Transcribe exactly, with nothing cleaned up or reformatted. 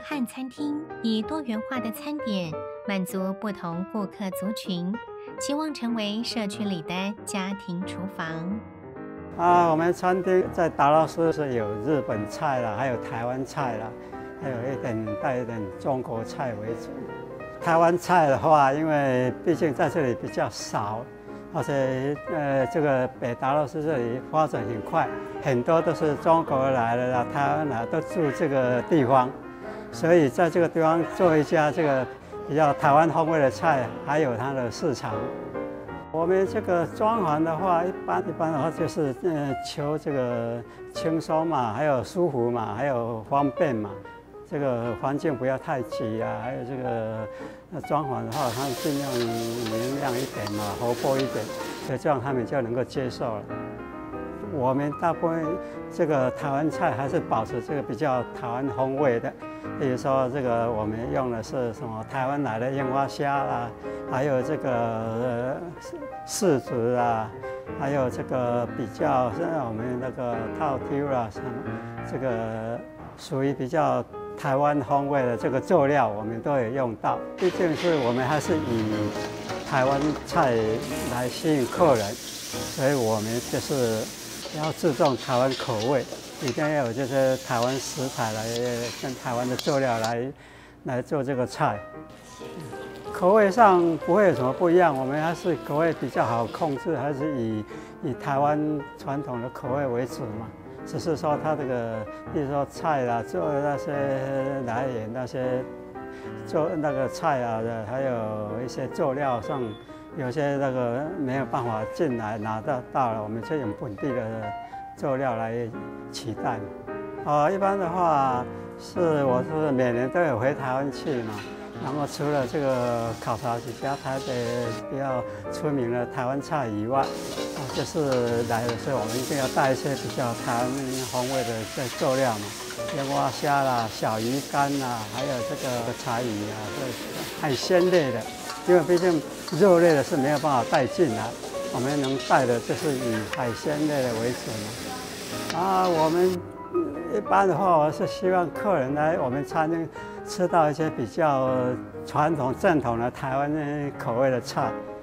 汉餐厅以多元化的餐点满足不同顾客族群，期望成为社区里的家庭厨房。 啊，我们餐厅在达拉斯是有日本菜啦，还有台湾菜啦，还有一点带一点中国菜为主。台湾菜的话，因为毕竟在这里比较少，而且呃，这个北达拉斯这里发展很快，很多都是中国来的啦、台湾来都住这个地方，所以在这个地方做一家这个比较台湾风味的菜，还有它的市场。我们这个装潢的话，一般一般的话就是呃求这个轻松嘛，还有舒服嘛，还有方便嘛。这个环境不要太挤啊，还有这个那装潢的话，它尽量明亮一点嘛，活泼一点，所以这样他们就能够接受了。我们大部分这个台湾菜还是保持这个比较台湾风味的，比如说这个我们用的是什么台湾来的樱花虾啦，还有这个呃柿子啊，还有这个比较像我们那个套丢啦什么，这个属于比较台湾风味的这个佐料，我们都有用到。毕竟是我们还是以台湾菜来吸引客人，所以我们就是要注重台湾口味，一定要有这些台湾食材来跟台湾的佐料来来做这个菜。口味上不会有什么不一样，我们还是口味比较好控制，还是以以台湾传统的口味为主嘛。只是说它这个，比如说菜啦，做那些来源那些做那个菜啊的，还有一些佐料上，有些那个没有办法进来拿到到了，我们就用本地的佐料来取代。啊、呃，一般的话是我是每年都有回台湾去嘛。然后除了这个考察几家台北比较出名的台湾菜以外，啊，就是来的时候我们一定要带一些比较台湾风味的这佐料嘛，樱花虾啦、小鱼干啦，还有这个柴鱼啊，这海鲜类的，因为毕竟肉类的是没有办法带进来，我们能带的就是以海鲜类的为主嘛。啊，我们一般的话，我是希望客人来我们餐厅吃到一些比较传统正统的台湾口味的菜。